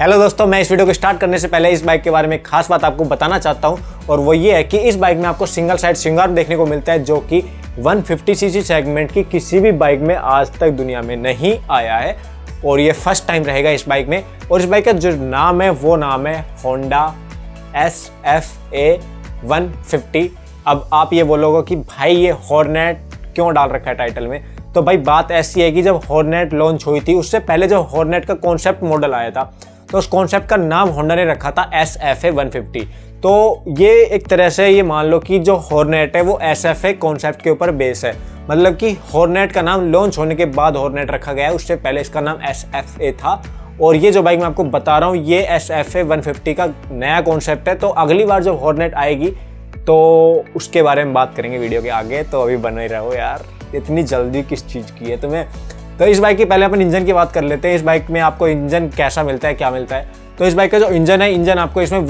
Hello दोस्तों, मैं इस वीडियो को स्टार्ट करने से पहले इस बाइक के बारे में एक खास बात आपको बताना चाहता हूं और वो ये है कि इस बाइक में आपको सिंगल साइड श्रृंगार देखने को मिलता है जो कि 150 सीसी सेगमेंट की किसी भी बाइक में आज तक दुनिया में नहीं आया है और ये फर्स्ट टाइम रहेगा इस बाइक में। और इस बाइक का जो नाम है वो नाम है होंडा SFA 150। अब आप ये बोलोगे कि भाई ये हॉर्नेट क्यों डाल रखा है टाइटल में, तो भाई बात ऐसी है कि जब हॉर्नेट लॉन्च हुई थी उससे पहले जब हॉर्नेट का कॉन्सेप्ट मॉडल आया था तो उस कॉन्सेप्ट का नाम होंडा ने रखा था SFA 150। तो ये एक तरह से ये मान लो कि जो हॉर्नेट है वो SFA कॉन्सेप्ट के ऊपर बेस है, मतलब कि हॉर्नेट का नाम लॉन्च होने के बाद हॉर्नेट रखा गया है, उससे पहले इसका नाम SFA था। और ये जो बाइक मैं आपको बता रहा हूँ ये SFA 150 का नया कॉन्सेप्ट है। तो अगली बार जब हॉर्नेट आएगी तो उसके बारे में बात करेंगे वीडियो के आगे, तो अभी बने रहो यार, इतनी जल्दी किस चीज़ की है तुम्हें। तो इस बाइक की पहले अपन इंजन की बात कर लेते हैं। इस बाइक में आपको इंजन कैसा मिलता है, क्या मिलता है। तो इस बाइक का जो इंजन है, इंजन आपको इसमें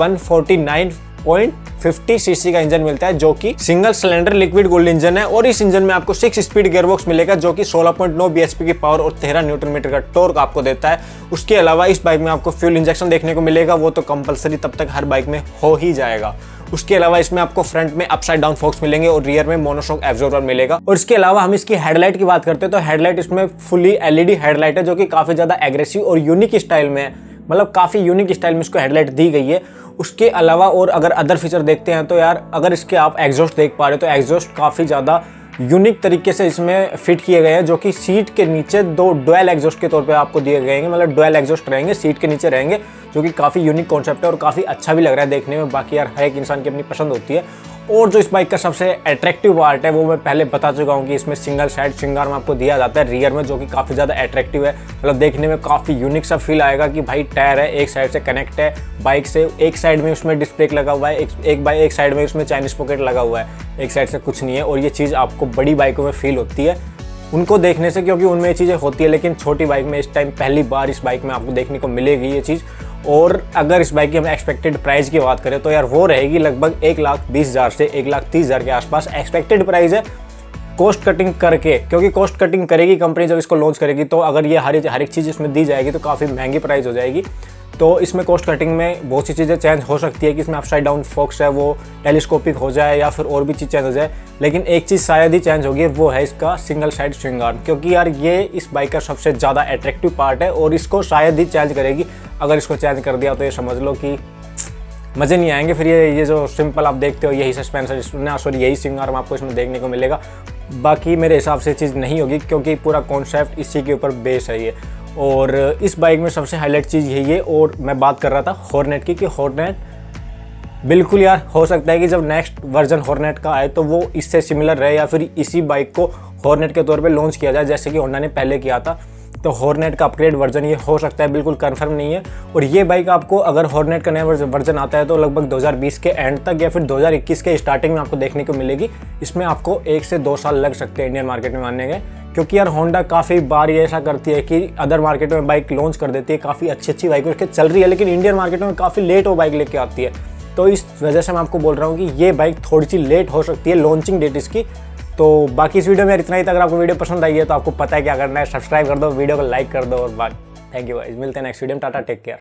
149.50 सीसी का इंजन मिलता है जो कि single cylinder liquid cooled engine है। और इस इंजन में आपको 6 स्पीड गियरबॉक्स मिलेगा जो कि 16.9 bhp की पावर और 13 न्यूटन मीटर का टॉर्क आपको देता है। उसके अलावा इस बाइक में आपको फ्यूल इंजेक्शन देखने को मिलेगा, वो तो कंपलसरी तब तक हर बाइक में हो ही जाएगा। उसके अलावा इसमें आपको फ्रंट में अपसाइड डाउन फोक्स मिलेंगे और रियर में मोनोशॉक एब्जॉर्बर मिलेगा। और इसके अलावा हम इसकी हेडलाइट की बात करते हैं तो हेडलाइट इसमें फुली LED हेडलाइट है जो कि काफी ज्यादा एग्रेसिव और यूनिक स्टाइल में है, मतलब काफी यूनिक स्टाइल में इसको हेडलाइट दी गई है। उसके अलावा और अगर अदर फीचर देखते हैं तो यार अगर इसके आप एग्जॉस्ट देख पा रहे हो तो एग्जॉस्ट काफी ज्यादा यूनिक तरीके से इसमें फिट किए गए हैं जो कि सीट के नीचे 2 डुअल एग्जॉस्ट के तौर पे आपको दिए गए हैं, मतलब डुअल एग्जॉस्ट रहेंगे सीट के नीचे रहेंगे, जो कि काफ़ी यूनिक कॉन्सेप्ट है और काफ़ी अच्छा भी लग रहा है देखने में। बाकी यार हर एक इंसान की अपनी पसंद होती है। और जो इस बाइक का सबसे अट्रैक्टिव पार्ट है वो मैं पहले बता चुका हूँ कि इसमें सिंगल साइड श्रृंगार में आपको दिया जाता है रियर में, जो कि काफ़ी ज़्यादा अट्रैक्टिव है, मतलब देखने में काफ़ी यूनिक सा फील आएगा कि भाई टायर है एक साइड से कनेक्ट है बाइक से, एक साइड में उसमें डिस्क ब्रेक लगा हुआ है, एक साइड में उसमें चाइनीज पॉकेट लगा हुआ है, एक साइड से कुछ नहीं है। और ये चीज़ आपको बड़ी बाइकों में फील होती है उनको देखने से, क्योंकि उनमें ये चीज़ें होती है, लेकिन छोटी बाइक में इस टाइम पहली बार इस बाइक में आपको देखने को मिलेगी ये चीज़। और अगर इस बाइक की हम एक्सपेक्टेड प्राइस की बात करें तो यार वो रहेगी लगभग 1,20,000 से 1,30,000 के आसपास एक्सपेक्टेड प्राइस है, कॉस्ट कटिंग करके, क्योंकि कॉस्ट कटिंग करेगी कंपनी जब इसको लॉन्च करेगी। तो अगर ये हर एक चीज़ इसमें दी जाएगी तो काफ़ी महंगी प्राइस हो जाएगी। तो इसमें कॉस्ट कटिंग में बहुत सी चीज़ें चेंज हो सकती है कि इसमें अपसाइड डाउन फोक्स है वो टेलीस्कोपिक हो जाए या फिर और भी चीज़ चेंज हो जाए, लेकिन एक चीज़ शायद ही चेंज होगी, वो है इसका सिंगल साइड श्रृंगार, क्योंकि यार ये इस बाइक का सबसे ज़्यादा अट्रैक्टिव पार्ट है और इसको शायद ही चेंज करेगी। अगर इसको चेंज कर दिया तो ये समझ लो कि मज़े नहीं आएंगे। फिर ये जो सिंपल आप देखते हो यही सस्पेंसर सॉरी यही श्रृंगार आपको इसमें देखने को मिलेगा। बाकी मेरे हिसाब से चीज़ नहीं होगी क्योंकि पूरा कॉन्सेप्ट इसी के ऊपर बेस है ये। और इस बाइक में सबसे हाईलाइट चीज़ यही है। और मैं बात कर रहा था हॉर्नेट की, कि हॉर्नेट बिल्कुल यार हो सकता है कि जब नेक्स्ट वर्जन हॉर्नेट का आए तो वो इससे सिमिलर रहे या फिर इसी बाइक को हॉर्नेट के तौर पे लॉन्च किया जाए जैसे कि होंडा ने पहले किया था। तो हॉर्नेट का अपग्रेड वर्जन ये हो सकता है, बिल्कुल कंफर्म नहीं है। और ये बाइक आपको अगर हॉर्नेट का नया वर्जन आता है तो लगभग 2020 के एंड तक या फिर 2021 के स्टार्टिंग में आपको देखने को मिलेगी। इसमें आपको 1 से 2 साल लग सकते हैं इंडियन मार्केट में मानने गए, क्योंकि यार होंडा काफ़ी बार ये ऐसा करती है कि अदर मार्केट में बाइक लॉन्च कर देती है, काफ़ी अच्छी बाइक उसके चल रही है, लेकिन इंडियन मार्केट में काफ़ी लेट वो बाइक लेके आती है। तो इस वजह से मैं आपको बोल रहा हूँ कि ये बाइक थोड़ी सी लेट हो सकती है लॉन्चिंग डेट इसकी। तो बाकी इस वीडियो में इतना ही था। अगर आपको वीडियो पसंद आई है तो आपको पता है क्या करना है, सब्सक्राइब कर दो, वीडियो को लाइक कर दो और बात। थैंक यू गाइस, मिलते हैं नेक्स्ट वीडियो में। Tata, take care.